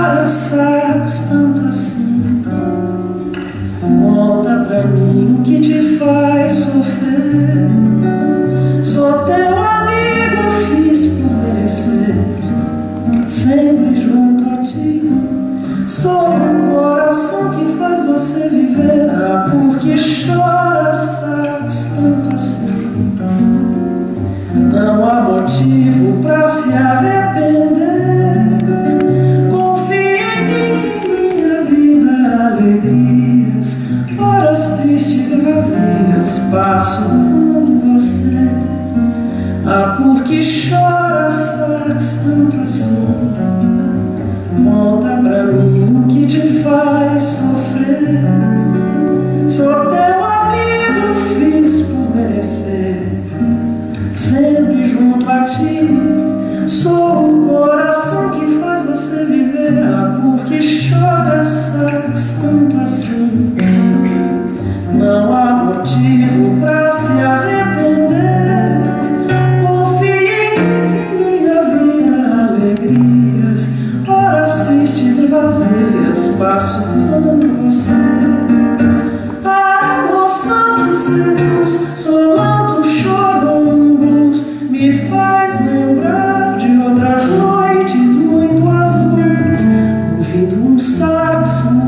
chora, sax, tanto assim? Conta pra mim o que te faz sofrer. Sou teu amigo, fiz por merecer, sempre junto a ti. Sou o coração que faz você viver. Ah, porque chora, sax, tanto assim? Não há motivo pra se arrepender. Confia em mim que minha vida é alegrias. Horas tristes e vazias passo com você. Ah, porque chora, sax, tanto assim? Conta pra mim o que te faz sofrer. Sou teu amigo, fiz por merecer, sempre junto a ti. Sou o coração que faz você viver. Ah, porque chora, sax, tanto assim? Não há motivo pra se arrepender. Confie em mim que minha vida é alegrias. Horas tristes e vazias passo com você. A emoção que seduz, solando um choro, um blues, me faz lembrar de outras noites muito azuis, ouvindo um sax.